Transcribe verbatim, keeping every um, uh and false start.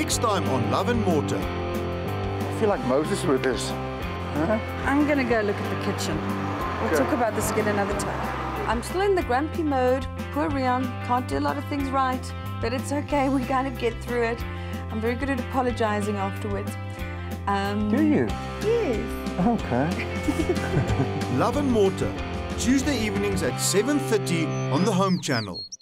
Next time on Love and Mortar. I feel like Moses with this. Huh? I'm going to go look at the kitchen. We'll Okay. talk about this again another time. I'm still in the grumpy mode. Poor Riaan. Can't do a lot of things right. But it's okay. We kind of get through it. I'm very good at apologizing afterwards. Um, Do you? Yes. Okay. Love and Mortar, Tuesday evenings at seven thirty on the Home Channel.